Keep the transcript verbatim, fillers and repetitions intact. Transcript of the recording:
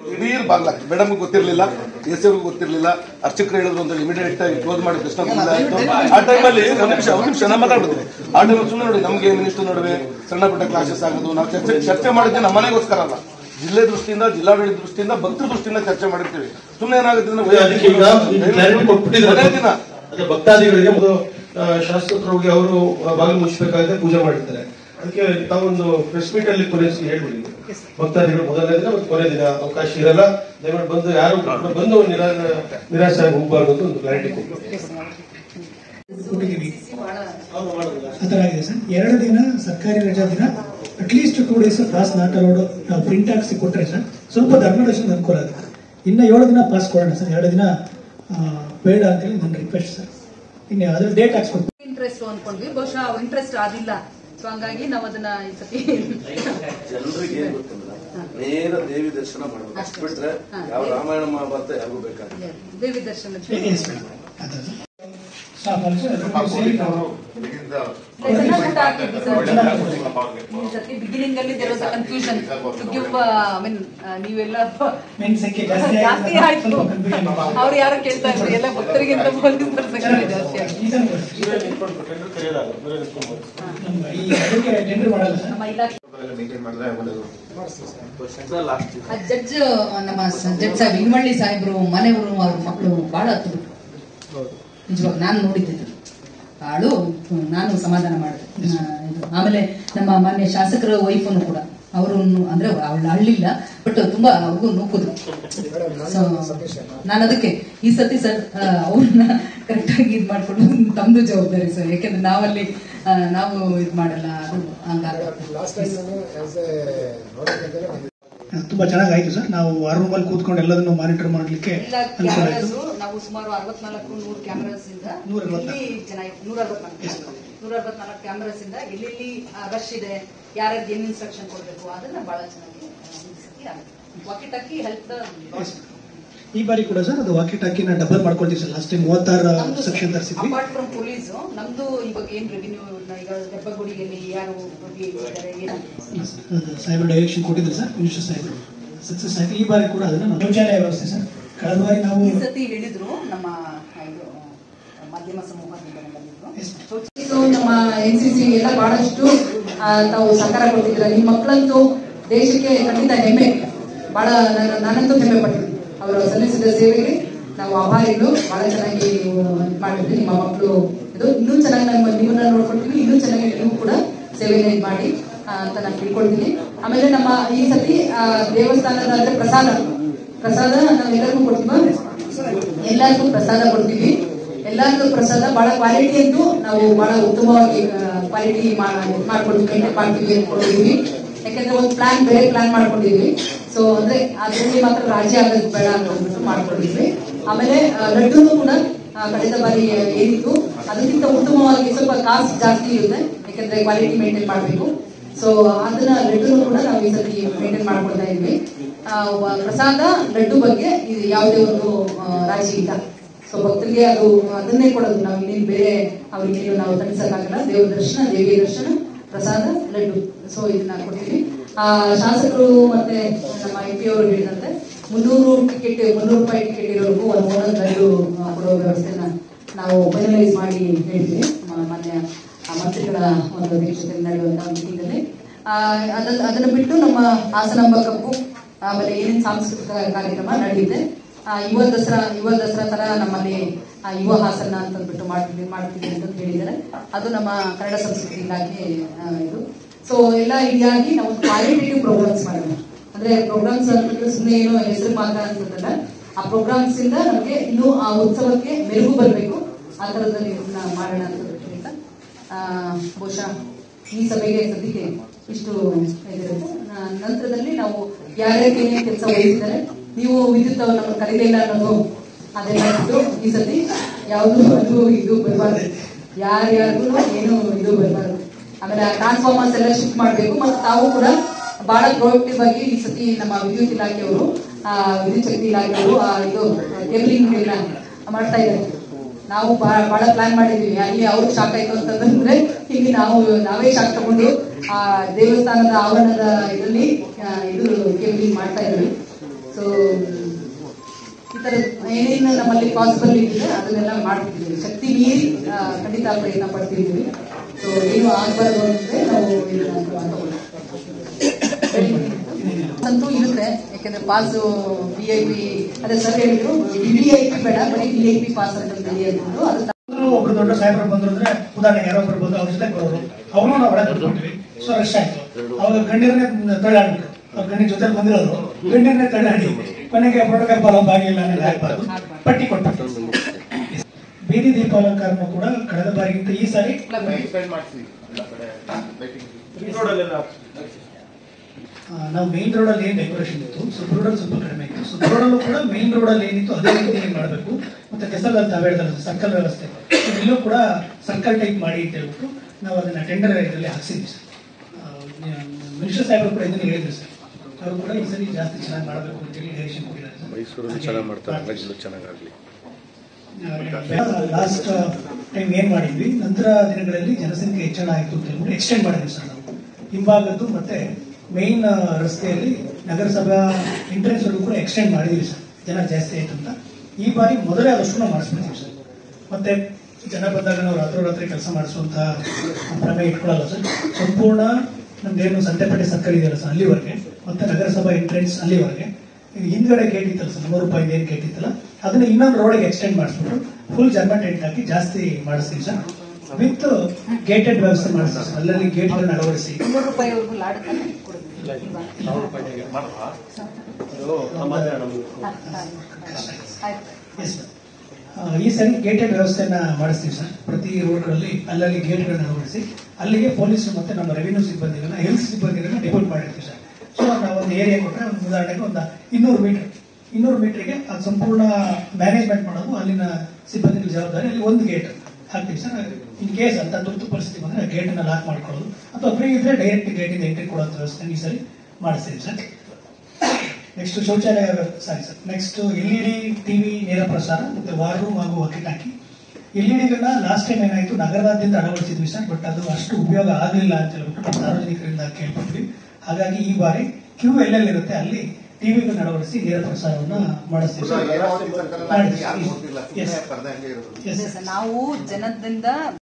ದಿಢೀರ್ ಬಾಗ್ಲಾಗ್ತದೆ. ಮೇಡಮ್ ಗೊತ್ತಿರಲಿಲ್ಲ, ಎಸ್ ಅವ್ರಿಗೂ ಗೊತ್ತಿರಲಿಲ್ಲ, ಅರ್ಚಕರು ಹೇಳಿದ್ರು ಅಂತ ಇಮಿಡಿಯೇಟ್ ಆಗಿ ಕ್ಲೋಸ್ ಮಾಡಿ ಕೃಷ್ಣ ಆಯ್ತು. ಆ ಟೈಮಲ್ಲಿ ಒಂದು ನಿಮಿಷ ಒಂದು ನಿಮಿಷ ನಾನು ಮಾತಾಡ್ಬಿಡ್ತೀನಿ. ಆ ಟೈಮ್ ಸುಮ್ಮನೆ ನೋಡಿ ನಮಗೆ ಮಿನಿಸ್ಟರ್ ನಡುವೆ ಸಣ್ಣ ಪುಟ್ಟ ಕ್ಲಾಶಸ್ ಆಗೋದು. ನಾವು ಚರ್ಚೆ ಚರ್ಚೆ ಮಾಡಿದ್ದೆ ನಮ್ಮ ಮನೆಗೋಸ್ಕರ ಅಲ್ಲ, ಜಿಲ್ಲೆ ದೃಷ್ಟಿಯಿಂದ, ಜಿಲ್ಲಾಡಳಿತ ದೃಷ್ಟಿಯಿಂದ, ಭಕ್ತರ ದೃಷ್ಟಿಯಿಂದ ಚರ್ಚೆ ಮಾಡಿರ್ತೀವಿ. ಸುಮ್ಮನೆ ಏನಾಗುತ್ತೆ ಅಂದ್ರೆ ಭಕ್ತಾದಿಗಳಿಗೆ ಶಾಸಕರಿಗೆ ಅವರು ಬಾಗಿಲು ಮುಚ್ಚಬೇಕಾದ್ರೆ ಪೂಜೆ ಮಾಡಿರ್ತಾರೆ. ಅದಕ್ಕೆ ತಾವೊಂದು ಪ್ರೆಸ್ ಮೀಟ್ ಅಲ್ಲಿ ಕೊನೆ ಹೇಳ್ಬಿಡಿ, ಭಕ್ತಾದಿಗಳು ಮೊದಲನೇ ದಿನ ಮತ್ತು ಕೊನೆ ದಿನ ಅವಕಾಶ ಇರಲ್ಲ, ದಯಮಾಡಿ ಬಂದು ಯಾರು ಬಂದು ನಿರಾಶೆ ಆಗಿ ಹೋಗಬಾರ್ದು ಅಂತ ಒಂದು ಕ್ಲಾರಿಟಿ ಕೊಡ್ತೀವಿ. ಎರಡು ದಿನ ಸರ್ಕಾರಿ ರಜಾ ದಿನ at least two days pass not allowed print ಹಾಕ್ಸಿ ಕೊಟ್ಟರೆ ಸರ್ ಸ್ವಲ್ಪ ಧರ್ಮದರ್ಶನ ಅನುಕೂಲ ಆಗುತ್ತೆ. ಇನ್ನು ಏಳು ದಿನ ಪಾಸ್ ಕೊಡೋಣ ಸರ್, ಎರಡು ದಿನ ಬೇಡ ಅಂತೇಳಿ ನನ್ನ ರಿಕ್ವೆಸ್ಟ್ ಸರ್. ಇನ್ನು ಅದ್ರ ಡೇಟ್ ಹಾಕ್ಸ್ಕೊಡ್ತೀವಿ. ಇಂಟ್ರೆಸ್ಟ್ ಅನ್ಕೊಂಡ್ವಿ, ಬಹುಶಃ ಇಂಟ್ರೆಸ್ಟ್ ಆದಿಲ್ಲ. ಸೊ ಹಂಗಾಗಿ ನಾವು ಅದನ್ನ ಈ ಸತಿ ಜನರಿಗೆ ಏನ್ ಗೊತ್ತಿಲ್ಲ, ನೇರ ದೇವಿ ದರ್ಶನ ಮಾಡಬೇಕು ಬಿಟ್ರೆ ಯಾವ ರಾಮಾಯಣ ಮಹಾಭಾರತ ಯಾರಿಗೂ ಬೇಕಾಗಿಲ್ಲ. ದೇವಿ ದರ್ಶನ ಬಿಗಿನಿಂಗ್ ಅಲ್ಲಿ there was a confusion to give. I mean ನೀವೆಲ್ಲ ಜಾಸ್ತಿ ಆಯ್ತು, ಅವ್ರು ಯಾರು ಕೇಳ್ತಾ ಇದ್ರು, ಎಲ್ಲ ಭಕ್ತರಿಗಿಂತ ಪೊಲೀಸರ ಸಂಖ್ಯೆ ಜಾಸ್ತಿ ಆಗಿದೆ. ನಮ್ಮ ಇಲಾಖೆ ಜಡ್ಜ್ ನಮ್ಮ ಜಡ್ಜ್ ಸಾಹೇಬ್ ಇಂಗಮಳ್ಳಿ ಸಾಹೇಬ್ರು ಮನೆಯವರು ಅವ್ರ ಮಕ್ಕಳು ಬಹಳ ಹತ್ತು ನಿಜವಾಗ ನಾನು ನೋಡಿದ್ದೆ, ಬಾಳು ನಾನು ಸಮಾಧಾನ ಮಾಡಿದೆ. ಆಮೇಲೆ ನಮ್ಮ ಮಾನ್ಯ ಶಾಸಕರ ವೈಫನು ಕೂಡ ಅವರು ಅಂದ್ರೆ ಅವಳು ಅಳ್ಳಿಲ್ಲ, ಬಟ್ ತುಂಬಾ ಅವ್ರಿಗೂ ನೂಕುದ್ರು. ಸೊ ನಾನು ಅದಕ್ಕೆ ಈ ಸತಿ ಸರ್ ಅವ್ರನ್ನ ಕರೆಕ್ಟ್ ಆಗಿ ಇದ್ ಮಾಡ್ಕೊಂಡು ತಮ್ದು ಜವಾಬ್ದಾರಿ ಸರ್, ಯಾಕೆಂದ್ರೆ ನಾವಲ್ಲಿ ನಾವು ಇದ್ ಮಾಡಲ್ಲ, ಅದು ಹಂಗಾಗ ತುಂಬಾ ಚೆನ್ನಾಗಾಯ್ತು ಸರ್. ನಾವು ಆ ರೂಮಲ್ಲಿ ಕೂತ್ಕೊಂಡು ಎಲ್ಲದನ್ನು ಮಾನಿಟರ್ ಮಾಡ್ಲಿಕ್ಕೆ ನಾವು ಸುಮಾರು ಅರವತ್ನಾಲ್ಕು ನೂರು ಕ್ಯಾಮರಾಸ್ ಇಂದ ನೂರ ಅರವತ್ನಾಲ್ಕು ನೂರ ಅರವತ್ನಾಲ್ಕು ಕ್ಯಾಮರಾಸ್ ಇಂದ ಎಲ್ಲೆಲ್ಲಿ ರಶ್ ಇದೆ, ಯಾರ್ಯಾರಿಗೆ ಏನ್ ಇನ್ಸ್ಟ್ರಕ್ಷನ್ ಕೊಡ್ಬೇಕು ಅದನ್ನ ಬಹಳ ಚೆನ್ನಾಗಿ ವಾಕಿ ಟಾಕಿ ಹೆಲ್ಪ್. ಈ ಬಾರಿ ಕೂಡ ಸರ್ ಅದು ವಾಕಿ ಟಾಕಿನ ಡಬಲ್ ಮಾಡ್ಕೊಳ್ತೀವಿ ಸರ್. ಲಾಸ್ಟ್ ಟೈಮ್ ಮೂವತ್ತಾರು ಸೆಕ್ಷನ್ ತರಿಸಿದ್ವಿ. ಅಪಾರ್ಟ್ ಫ್ರಮ್ ಪೊಲೀಸ್ ನಮ್ದು ಇವಾಗ ಏನ್ ರೆವಿನ್ಯೂ ಈಗ ಹೆಬ್ಬಗುಡಿಯಲ್ಲಿ ಯಾರು ಸಾಹೇಬ್ ಡೈರೆಕ್ಷನ್ ಕೊಟ್ಟಿದ್ರು ಸರ್, ಮಿನಿಸ್ಟರ್ ಸಾಹೇಬ್ ಸಕ್ಸಸ್ ಆಯ್ತು. ಈ ಬಾರಿ ಕೂಡ ಅದನ್ನ ಶೌಚಾಲಯ ವ್ಯವಸ್ಥೆ ಸರ್ ಕಳೆದ ಬಾರಿ ನಾವು ಈ ಸತಿ ಹೇಳಿದ್ರು ನಮ್ಮ ಇದು ಮಾಧ್ಯಮ ಸಮೂಹದಿಂದ ಬಂದಿದ್ರು. ನಮ್ಮ ಎನ್ ಸಿ ಸಿ ಎಲ್ಲ ಬಹಳಷ್ಟು ತಾವು ಸಹಕಾರ ಕೊಡ್ತಿದ್ರ. ನಿಮ್ಮ ಮಕ್ಕಳಂತೂ ದೇಶಕ್ಕೆ ಖಂಡಿತ ಹೆಮ್ಮೆ, ಬಹಳ ನಾನಂತೂ ಹೆಮ್ಮೆ ಪಟ್ಟಿದ್ದೆ. ಅವರು ಸಲ್ಲಿಸಿದ ಸೇವೆಗೆ ನಾವು ಆಭಾರಿಗಳು. ಬಹಳ ಚೆನ್ನಾಗಿ ಮಾಡಿದ್ವಿ. ನಿಮ್ಮ ಮಕ್ಕಳು ಇದು ಇನ್ನೂ ಚೆನ್ನಾಗಿ ನಮ್ಮ ನೀವನ್ನ ನೋಡ್ಕೊಳ್ತೀವಿ, ಇನ್ನೂ ಚೆನ್ನಾಗಿ ನೀವು ಕೂಡ ಸೇವೆನ ಮಾಡಿ ಅಂತ ನಾನು ತಿಳ್ಕೊಳ್ತೀನಿ. ಆಮೇಲೆ ನಮ್ಮ ಈ ಸತಿ ದೇವಸ್ಥಾನದ ಅಂದ್ರೆ ಪ್ರಸಾದ ಪ್ರಸಾದ ನಾವು ಎಲ್ಲರಿಗೂ ಕೊಡ್ತೀವ, ಎಲ್ಲರಿಗೂ ಪ್ರಸಾದ ಕೊಡ್ತೀವಿ. ಎಲ್ಲರಿಗೂ ಪ್ರಸಾದ ಬಹಳ ಕ್ವಾಲಿಟಿ ಅಂತೂ ನಾವು ಬಹಳ ಉತ್ತಮವಾಗಿ ಕ್ವಾಲಿಟಿ ಮಾಡ್ಕೊಳ್ತೀವಿ, ಮೇಂಟೈನ್ ಮಾಡ್ತೀವಿ ಅಂದ್ಕೊಂಡಿದೀವಿ. ಯಾಕಂದ್ರೆ ಒಂದು ಪ್ಲಾನ್ ಬೇರೆ ಪ್ಲಾನ್ ಮಾಡ್ಕೊಂಡಿದ್ವಿ. ಸೊ ಅಂದ್ರೆ ಅದ್ರಲ್ಲಿ ಮಾತ್ರ ರಾಜಿ ಆಗೋದು ಬೇಡ ಅಂತ ಅಂದ್ಬಿಟ್ಟು ಮಾಡ್ಕೊಂಡಿದ್ವಿ. ಆಮೇಲೆ ಲಡ್ಡುನು ಕೂಡ ಕಳೆದ ಬಾರಿ ಏನಿತ್ತು ಅದಕ್ಕಿಂತ ಉತ್ತಮವಾಗಿ ಸ್ವಲ್ಪ ಕಾಸ್ಟ್ ಜಾಸ್ತಿ ಇರುತ್ತೆ, ಯಾಕಂದ್ರೆ ಕ್ವಾಲಿಟಿ ಮೇಂಟೈನ್ ಮಾಡಬೇಕು. ಸೊ ಅದನ್ನ ಲಡ್ಡುನು ಕೂಡ ನಾವು ಈ ಸತಿ ಮೇಂಟೈನ್ ಮಾಡ್ಕೊಳ್ತಾ ಇದ್ವಿ. ಪ್ರಸಾದ ಲಡ್ಡು ಬಗ್ಗೆ ಇದು ಯಾವುದೇ ಒಂದು ರಾಜಿ ಇಲ್ಲ. ಸೊ ಭಕ್ತರಿಗೆ ಅದು ಅದನ್ನೇ ಕೊಡೋದು, ನಾವು ಇನ್ನೇನು ಬೇರೆ ಅವ್ರಿಗೆ ನಾವು ತಣಿಸಕ್ಕಾಗಲ್ಲ. ದೇವ್ರ ದರ್ಶನ, ದೇವಿಯ ದರ್ಶನ, ಪ್ರಸಾದ, ಲಡ್ಡು. ಸೊ ಇದನ್ನ ಕೊಡ್ತೀವಿ. ಆ ಶಾಸಕರು ಮತ್ತೆ ನಮ್ಮ ಎಂ ಪಿ ಅವರು ಹೇಳಿದಂತೆ ಮುನ್ನೂರು ಟಿಕೆಟ್ ಮುನ್ನೂರು ರೂಪಾಯಿ ಟಿಕೆಟ್ ಇರೋರ್ಗೂ ಒಂದು ಮೂವತ್ತು ಲಡ್ಡು ಕೊಡೋ ವ್ಯವಸ್ಥೆನ ನಾವು ಫೈನಲೈಸ್ ಮಾಡಿ ಹೇಳಿದ್ವಿ ಮಾನ್ಯ ಮಂತ್ರಿಗಳ ಒಂದು ಅಧ್ಯಕ್ಷತೆಯಲ್ಲಿ ನಡೆಯುವಂತಹ ಮೀಟಿಂಗ್ ಅಲ್ಲಿ. ಅದನ್ನ ಅದನ್ನ ಬಿಟ್ಟು ನಮ್ಮ ಹಾಸನಾಂಬ ಕಪ್ಪು ಆಮೇಲೆ ಏನೇನು ಸಾಂಸ್ಕೃತಿಕ ಕಾರ್ಯಕ್ರಮ ನಡೆಯುತ್ತೆ. ಯುವ ದಸರಾ ಯುವ ದಸರಾ ತರ ನಮ್ಮಲ್ಲಿ ಯುವ ಹಾಸನ ಅಂತಂದ್ಬಿಟ್ಟು ಮಾಡ್ತೀವಿ ಮಾಡ್ತೀವಿ ಅಂತ ಹೇಳಿದ್ದಾರೆ. ಅದು ನಮ್ಮ ಕನ್ನಡ ಸಂಸ್ಕೃತಿ ಇಲಾಖೆ ಇದು. ಸೊ ಎಲ್ಲ ಇದಾಗಿ ನಾವು ಕ್ವಾಲಿಟೇಟಿವ್ ಪ್ರೋಗ್ರಾಮ್ಸ್ ಮಾಡೋಣ. ಅಂದ್ರೆ ಪ್ರೋಗ್ರಾಮ್ಸ್ ಅಂತಂದ್ರೆ ಸುಮ್ಮನೆ ಏನೋ ಹೆಸರು ಮಾತ್ರ ಅಂತದಲ್ಲ, ಆ ಪ್ರೋಗ್ರಾಮ್ಸ್ ಇಂದ ನಮಗೆ ಇನ್ನೂ ಆ ಉತ್ಸವಕ್ಕೆ ಮೆರುಗು ಬರಬೇಕು, ಆ ತರದಲ್ಲಿ ಮಾಡೋಣ ಅಂತ ಹೇಳ್ತಾ ಬಹುಶಃ ಈ ಸಭೆಗೆ ಸದ್ಯಕ್ಕೆ ಇಷ್ಟು ಇದಿರುತ್ತೆ. ನಂತರದಲ್ಲಿ ನಾವು ಯಾರ್ಯಾರಿಗೆ ಏನೇನು ಕೆಲಸ ವಹಿಸಿದ್ದಾರೆ, ನೀವು ವಿದ್ಯುತ್ ನಮ್ಮ ಕರೀಲಿಲ್ಲ ಅನ್ನೋದು ಅದೆಲ್ಲ ಇದ್ದು ಈ ಸತಿ ಯಾವುದು ಅದು ಇದು ಬರಬಾರ್ದು, ಯಾರ್ಯಾರಿಗೂ ಏನು ಇದು ಬರಬಾರ್ದು. ಆಮೇಲೆ ಟ್ರಾನ್ಸ್ಫಾರ್ಮರ್ಸ್ ಎಲ್ಲ ಶಿಫ್ಟ್ ಮಾಡಬೇಕು. ಮತ್ತು ತಾವು ಕೂಡ ಬಹಳ ಪ್ರೊಡಕ್ಟಿವ್ ಆಗಿ ಈ ಸತಿ ನಮ್ಮ ವಿದ್ಯುತ್ ಇಲಾಖೆಯವರು ವಿದ್ಯುತ್ ಶಕ್ತಿ ಇಲಾಖೆಯವರು ಇದು ಕೇಬಲಿಂಗ್ ಎಲ್ಲ ಮಾಡ್ತಾ ಇದ್ದಾರೆ. ನಾವು ಬಹಳ ಪ್ಲಾನ್ ಮಾಡಿದ್ವಿ, ಅಲ್ಲಿ ಅವ್ರಿಗೆ ಶಾಕ್ ಆಯ್ತು ಅಂತಂದ್ರೆ ಹೀಗೆ ನಾವು ನಾವೇ ಶಾಕ್ ತಗೊಂಡು ಆ ದೇವಸ್ಥಾನದ ಆವರಣದ ಇದರಲ್ಲಿ ಇದು ಕೇಬಲಿಂಗ್ ಮಾಡ್ತಾ ಇದ್ವಿ. ಸೊ ಈ ತರ ಏನೇನು ನಮ್ಮಲ್ಲಿ ಪಾಸಿಬಲ್ ಇದೆ ಅದನ್ನೆಲ್ಲ ಮಾಡ್ತಿದ್ದೀವಿ. ಶಕ್ತಿ ಮೀರಿ ಖಂಡಿತ ಪ್ರಯತ್ನ ಪಡ್ತಿದ್ದೀವಿ. ಸೊ ಏನು ಆಗಬಾರ್ದು ಅಂದ್ರೆ ನಾವು ಅಂತೂ ಇರುತ್ತೆ. ಯಾಕಂದ್ರೆ ಪಾಸ್ ವಿ ಐ ಪಿ ಅದೇ ಸರ್ ಹೇಳಿದ್ರು ವಿ ಐ ಪಿ ಬೇಡ, ಬರೀ ವಿ ಐ ಪಿ ಪಾಸ್ ಅಂತ ಹೇಳಿದ್ರು. ಅದು ಒಬ್ರು ದೊಡ್ಡ ಸಾಹೇಬರು ಬಂದ್ರು ಅಂದ್ರೆ ಉದಾಹರಣೆಗೆ ಯಾರೋ ಒಬ್ರು ಬಂದು ಅವ್ರ ಜೊತೆ ಬರೋರು, ಅವ್ರನ್ನೂ ನಾವು ಒಳಗೆ ಕೊಟ್ಬಿಟ್ವಿ. ಸೊ ರಶ್ ಆಯ್ತು. ಅವಾಗ ಗಣ್ಯರನ್ನೇ ತಳ್ಳಾಡ್ಬಿಟ್ರು. ಅವ್ರ ಗಣ್ಯ ಜೊತೆ ಬಂದಿರೋರು ಗಣ್ಯರನ್ನೇ ತಳ್ಳಾಡಿ ಕೊನೆಗೆ ಪ್ರೋಟೋಕಾಲ್ ಫಾಲೋ ಆಗಿಲ್ಲ ಅನ್ನೋದು ಆಗ್ಬಾರ್ದು, ಪಟ್ಟಿ ಕೊಟ್ಬಿಟ್ಟು. ಬೀದಿ ದೀಪಾಲಂಕಾರನು ಕೂಡ ಕಳೆದ ಬಾರಿಗಿಂತ ಈ ಸಾರಿ ನಾವು ಮೇನ್ ರೋಡ್ ಅಲ್ಲಿ ಏನ್ ಡೆಕೋರೇಷನ್ ಇತ್ತು, ಸುಬ್ರೋಡ್ ಅಲ್ಲಿ ಸ್ವಲ್ಪ ಕಡಿಮೆ ಇತ್ತು. ಸುಬ್ರೋಡ್ ಅಲ್ಲೂ ಕೂಡ ಮೇನ್ ರೋಡ್ ಅಲ್ಲಿ ಏನಿತ್ತು ಅದೇ ರೀತಿ ಮಾಡಬೇಕು. ಮತ್ತೆ ಕೆಸರಲ್ಲಿ ತಾವು ಹೇಳ್ತಾರೆ ಸರ್ಕಲ್ ವ್ಯವಸ್ಥೆ, ಇಲ್ಲೂ ಕೂಡ ಸರ್ಕಲ್ ಟೈಪ್ ಮಾಡಿ ಅಂತ ಹೇಳ್ಬಿಟ್ಟು ನಾವು ಅದನ್ನ ಟೆಂಡರ್ ಇದರಲ್ಲಿ ಹಾಕ್ಸಿದ್ವಿ ಸರ್. ಮಿನಿಸ್ಟರ್ ಸಾಹೇಬರು ಕೂಡ ಇದನ್ನ ಹೇಳಿದ್ರು ಸರ್. ಅವರು ಕೂಡ ಈ ಸರಿ ಜಾಸ್ತಿ ಚೆನ್ನಾಗಿ ಮಾಡಬೇಕು ಅಂತ ಹೇಳಿ ಡೈರೆಕ್ಷನ್ ಕೊಟ್ಟಿದ್ದಾರೆ. ಮೈಸೂರಲ್ಲಿ ಚೆನ್ನಾಗಿ ಮಾಡ್ತಾರೆ, ಚೆನ್ನಾಗಾಗಲಿ. ಲಾಸ್ಟ್ ಟೈಮ್ ಏನ್ ಮಾಡಿದ್ವಿ, ನಂತರ ದಿನಗಳಲ್ಲಿ ಜನಸಂಖ್ಯೆ ಹೆಚ್ಚಳ ಆಯಿತು ಅಂತ ಹೇಳ್ಬಿಟ್ಟು ಎಕ್ಸ್ಟೆಂಡ್ ಮಾಡಿದ್ವಿ ಸರ್. ನಾವು ಹಿಂಭಾಗದ್ದು ಮತ್ತೆ ಮೇನ್ ರಸ್ತೆಯಲ್ಲಿ ನಗರಸಭಾ ಎಂಟ್ರೆನ್ಸ್ ವರೆಗೂ ಕೂಡ ಎಕ್ಸ್ಟೆಂಡ್ ಮಾಡಿದೀವಿ ಸರ್, ಜನ ಜಾಸ್ತಿ ಆಯ್ತು ಅಂತ. ಈ ಬಾರಿ ಮೊದಲೇ ಆದಷ್ಟು ನಾವು ಮಾಡಿಸ್ಬಿಡ್ತೀವಿ ಸರ್. ಮತ್ತೆ ಜನ ಬಂದಾಗ ನಾವು ರಾತ್ರೋರಾತ್ರಿ ಕೆಲಸ ಮಾಡಿಸುವಂತ ಪ್ರಮೇಯ ಇಟ್ಕೊಳ್ಳಲ್ಲ ಸರ್. ಸಂಪೂರ್ಣ ನಮ್ದೇನು ಸಂತೆಪೇಟೆ ಸರ್ಕಲ್ ಇದೆಯಲ್ಲ ಸರ್ ಅಲ್ಲಿವರೆಗೆ, ಮತ್ತೆ ನಗರಸಭಾ ಎಂಟ್ರೆನ್ಸ್ ಅಲ್ಲಿವರೆಗೆ, ಹಿಂದ್ಗಡೆ ಗೇಟ್ ಇತ್ತಲ್ಲ ಸರ್, ನೂರು ರೂಪಾಯಿ ಏನ್ ಗೇಟ್ ಇತ್ತಲ್ಲ ಅದನ್ನ ಇನ್ನೊಂದು ರೋಡ್ಗೆ ಎಕ್ಸ್ಟೆಂಡ್ ಮಾಡಿಸ್ಬಿಟ್ಟು ಫುಲ್ ಜರ್ಮನ್ ಟೆಂಟ್ ಹಾಕಿ ಜಾಸ್ತಿ ಮಾಡಿಸ್ತೀವಿ ಸರ್. ವಿತ್ ಗೇಟೆಡ್ ವ್ಯವಸ್ಥೆ ಮಾಡಿಸ್ತೀವಿ ಸರ್. ಅಲ್ಲಲ್ಲಿ ಗೇಟ್ಗಳನ್ನ ಅಳವಡಿಸಿ ಇನ್ನೂರು ರೂಪಾಯಿವರೆಗೂ ಲಾಡ್ ಈ ಸರಿ ಗೇಟೆಡ್ ವ್ಯವಸ್ಥೆಯನ್ನ ಮಾಡಿಸ್ತೀವಿ ಸರ್. ಪ್ರತಿ ರೋಡ್ಗಳಲ್ಲಿ ಅಲ್ಲಲ್ಲಿ ಗೇಟ್ಗಳನ್ನ ಅಳವಡಿಸಿ ಅಲ್ಲಿಗೆ ಪೊಲೀಸ್ ಮತ್ತೆ ನಮ್ಮ ರೆವಿನ್ಯೂ ಸಿಬ್ಬಂದಿಗಳನ್ನ ಹೆಲ್ತ್ ಸಿಬ್ಬಂದಿಗಳನ್ನ ಡಿಪೋಟ್ ಮಾಡಿರ್ತೀವಿ ಸರ್. ಸೊ ನಾವು ಒಂದು ಏರಿಯಾ ಕೊಟ್ಟರೆ ಒಂದು ಉದಾಹರಣೆಗೆ ಒಂದು ಇನ್ನೂರು ಮೀಟರ್ ಇನ್ನೂರು ಮೀಟರ್ಗೆ ಅದು ಸಂಪೂರ್ಣ ಮ್ಯಾನೇಜ್ಮೆಂಟ್ ಮಾಡೋದು ಅಲ್ಲಿನ ಸಿಬ್ಬಂದಿಗಳ ಜವಾಬ್ದಾರಿ. ಅಲ್ಲಿ ಒಂದು ಗೇಟ್ ಹಾಕ್ತೀವಿ ಸರ್. ಇನ್ ಕೇಸ್ ಅಂತ ತುರ್ತು ಪರಿಸ್ಥಿತಿ ಬಂದ್ರೆ ಗೇಟ್ ಅನ್ನ ಲಾಕ್ ಮಾಡ್ಕೊಳ್ಳೋದು ಅಥವಾ ಫ್ರೀ ಇದ್ರೆ ಡೈರೆಕ್ಟ್ ಗೇಟ್ ಇಂದ ಎಂಟ್ರಿ ಕೊಡುವಂತ ವ್ಯವಸ್ಥೆ ಈ ಸರಿ ಮಾಡಿಸ್ತೀವಿ ಸರ್. ನೆಕ್ಸ್ಟ್ ಶೌಚಾಲಯ sorry sir. Next L E D TV ನೇರ ಪ್ರಸಾರ ಮತ್ತೆ ವಾರ್ ರೂಮ್ ಹಾಗೂ ವಕೀಟ್ ಹಾಕಿ ಎಲ್ ಇ ಡಿಗಳನ್ನ ಲಾಸ್ಟ್ ಟೈಮ್ ಏನಾಯ್ತು ನಗರದಾದ್ಯಂತ ಅಳವಡಿಸಿದ್ವಿ ಸರ್. ಬಟ್ ಅದು ಅಷ್ಟು ಉಪಯೋಗ ಆಗಲಿಲ್ಲ ಅಂತ ಹೇಳ್ಬಿಟ್ಟು ನಮ್ಮ ಸಾರ್ವಜನಿಕರಿಂದ ಕೇಳ್ಪಟ್ವಿ. ಹಾಗಾಗಿ ಈ ಬಾರಿ ಕ್ಯೂ ಎಲ್ಲೆಲ್ಲಿ ಇರುತ್ತೆ ಅಲ್ಲಿ ಟಿವಿಗಳನ್ನ ಅಳವಡಿಸಿ ನೇರ ಪ್ರಸಾರವನ್ನ ಮಾಡಿಸ್ತೀವಿ ಸರ್. ನಾವು ಜನದಿಂದ